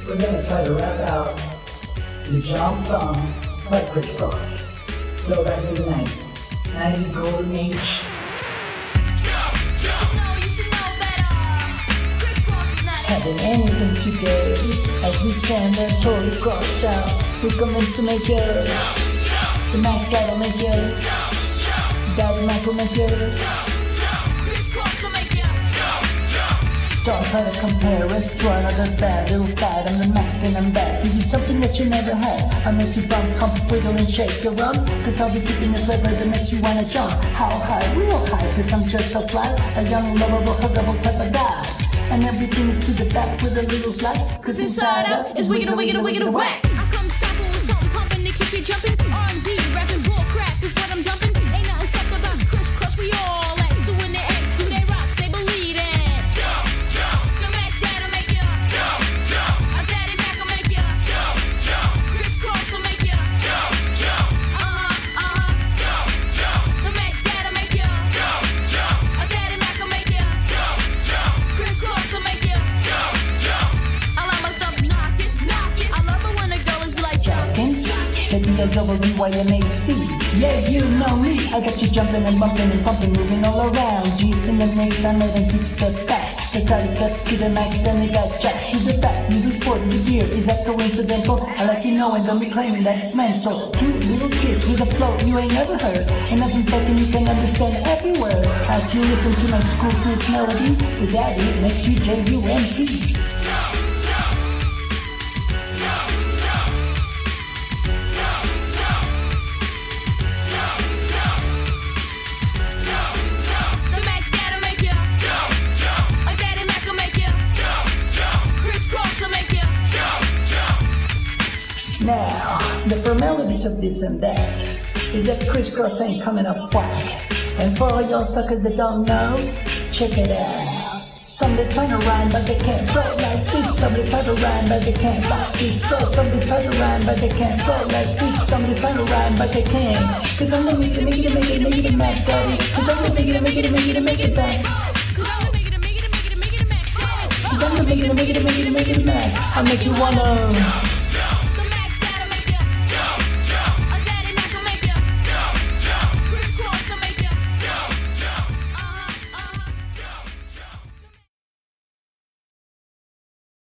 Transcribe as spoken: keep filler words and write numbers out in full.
We're gonna try to rap out the Jump song by Kris Kross. Go back to the nineties. nineties golden age. Having anything today, as we stand there totally crossed out, we commence to make it. The Mac guy will make it. Daddy Mac will make it. Don't try to compare us to another bad little fad. I'm the Mac and I'm back. Give you something that you never had. I'll make you bump, hump, wiggle and shake your rump. Cause I'll be kicking a lever that makes you wanna jump. How high? Real high, cause I'm just so fly. A young, lovable, huggable type of guy. And everything is to the back with a little slide. Cause inside out is wiggin' a wiggin' a wiggin' a whack. I come stoppin' with something pumping to keep you jumping. R and B, rapping, bull crap is what I'm dumping. Ain't nothing soft about Kris Kross, we all at. So when they ask, do they rock, say believe it. Jump, jump. The Mac Dad'll make ya. Jump, jump. A Daddy Mac'll make ya. Jump, jump. Kris Kross will make ya. Jump, jump. Uh-huh, uh-huh. Jump, jump. The Mac Dad'll make ya. Jump, jump. A Daddy Mac'll make ya. Jump, jump. Kris Kross will make ya. Jump, jump. I like my stuff knockin', knockin'. I love it when the girls be like jumpin'. B L W Y M A C. Yeah, you know me. I got you jumping and bumping and pumping, moving all around. G in the maze, I made them keep step back. They try to step to the Mac, then they got jacked to the back. You do sport in the gear, is that coincidental? I like you know and don't be claiming that it's mental. Two little kids with a flow you ain't never heard, and nothing fucking you can understand every word. As you listen to my school flute melody, with that it makes you J U M P. Now, the formalities of this and that is that Kris Kross ain't coming up whack. And for all y'all suckers that don't know, check it out. Some they try to rhyme but they can't flow like this. Some they try to rhyme but they can't bite this flow. Some they try to rhyme but they can't flow like this. Some they try to rhyme but they can't. Cause I'm the make it, make it, make it, make it, Mac Daddy. Cause I'm the make it, make it, make it, make it back. Cause I'm the make it, make it, make it, make it, Mac. I'll make you wanna